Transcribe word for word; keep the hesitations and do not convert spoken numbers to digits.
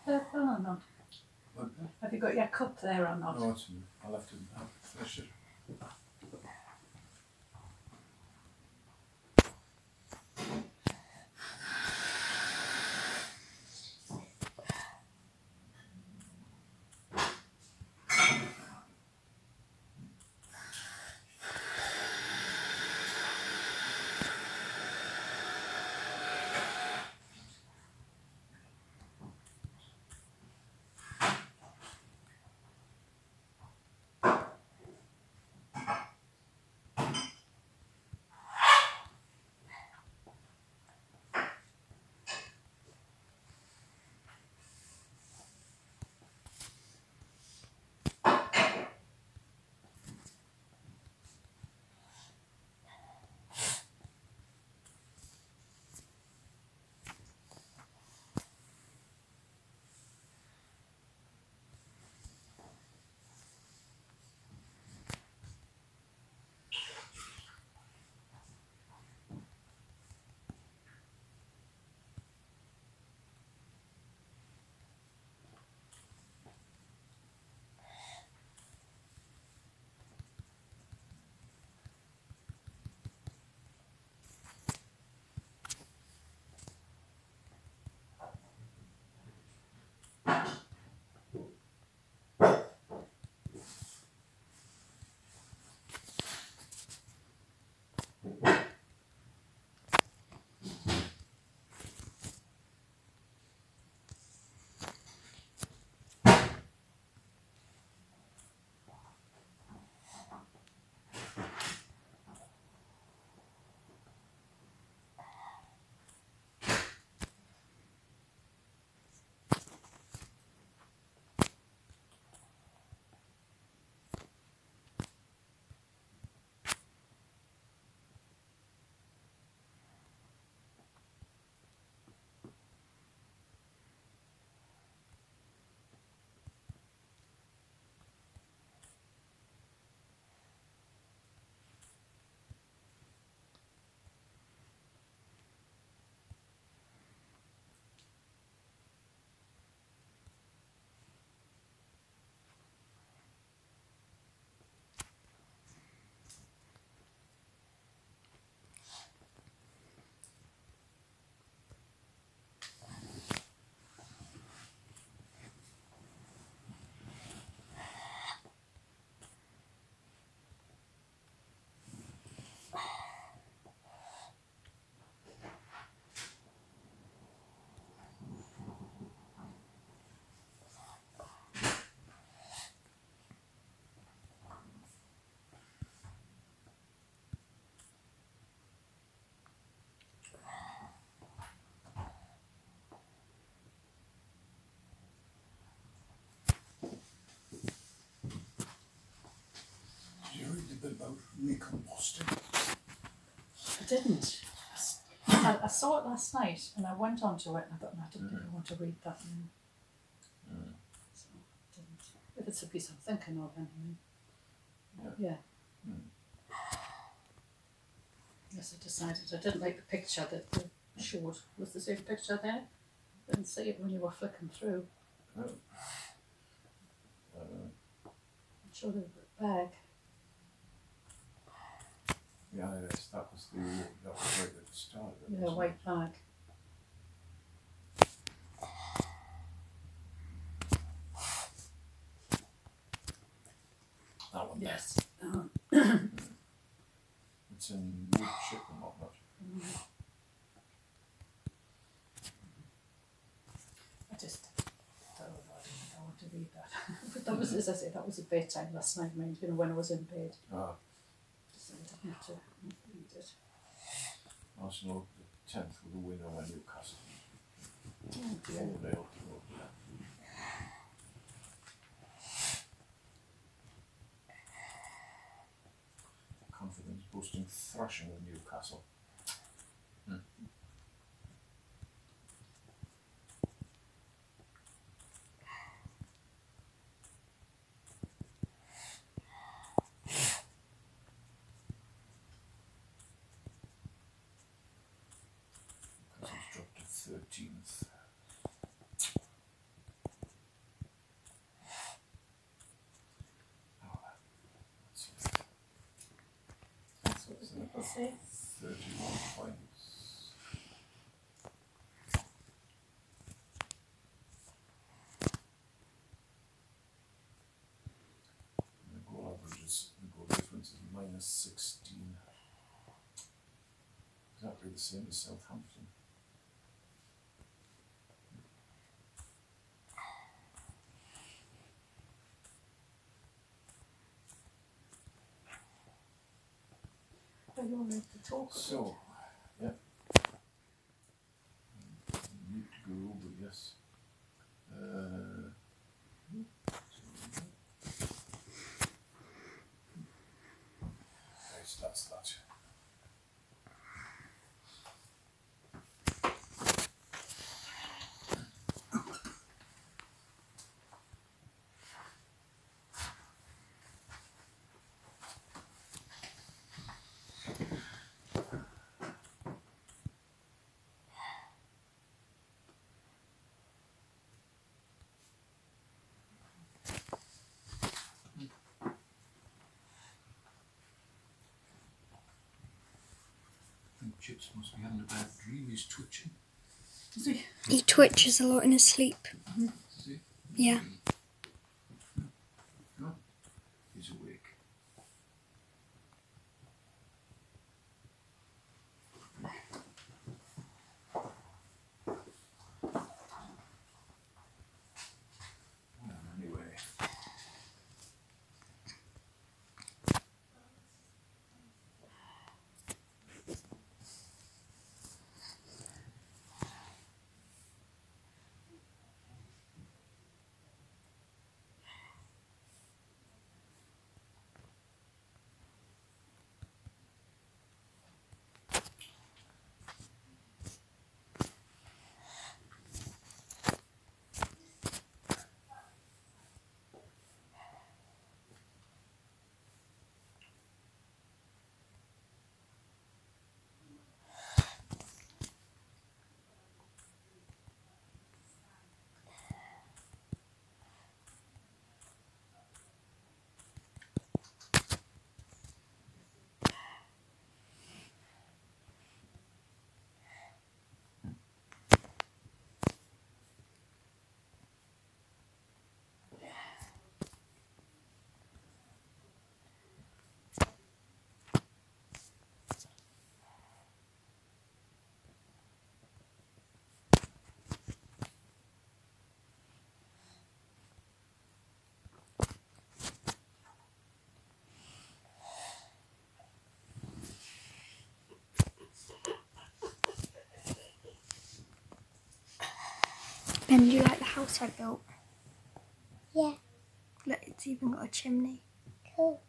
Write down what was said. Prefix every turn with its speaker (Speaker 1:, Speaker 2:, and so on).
Speaker 1: purple or not?
Speaker 2: Okay.
Speaker 1: Have you got your cup there or not?
Speaker 2: No, it's, I'll have to uh, finish it. Bit about recomposting.
Speaker 1: I didn't. I, I saw it last night and I went onto it and I thought, no, I don't think I want to read that now.
Speaker 2: Mm.
Speaker 1: So I didn't. If it's a piece I'm thinking of, anyway.
Speaker 2: Yeah.
Speaker 1: Yeah.
Speaker 2: Mm.
Speaker 1: Yes, I decided I didn't like the picture that they showed. Was the same picture there? I didn't see it when you were flicking through.
Speaker 2: Oh. Uh,
Speaker 1: It showed a bag.
Speaker 2: yeah, yes, that was the that was right at the start. Of it,
Speaker 1: Yeah,
Speaker 2: wasn't
Speaker 1: white
Speaker 2: it?
Speaker 1: bag.
Speaker 2: That one.
Speaker 1: Yes.
Speaker 2: There.
Speaker 1: Um,
Speaker 2: Mm. It's in wood chip and whatnot.
Speaker 1: I just thought, oh, I didn't I want to read that. But that was, as I say, that was at bedtime last night, mind, you know, when I was in bed.
Speaker 2: Ah,
Speaker 1: So I didn't have to read it.
Speaker 2: Arsenal the tenth with the win over Newcastle.
Speaker 1: Oh dear.
Speaker 2: four nil. Confidence boosting thrashing of Newcastle. Hmm. Newcastle's dropped to thirteenth.
Speaker 1: Okay.
Speaker 2: thirty-one points. And the goal average is, the goal difference is minus sixteen. Exactly the same as Southampton.
Speaker 1: Are you ready to talk?
Speaker 2: So, yeah. Need to go over, yes. Uh, right, that's that. I think Chips must be having a bad dream. He's twitching.
Speaker 1: Is he?
Speaker 3: He twitches a lot in his sleep.
Speaker 2: Mm-hmm. Is he?
Speaker 3: Yeah.
Speaker 2: No, he's awake. Well, anyway.
Speaker 3: Ben, do you like the house I built?
Speaker 4: Yeah,
Speaker 3: Look, it's even got a chimney.
Speaker 4: cool.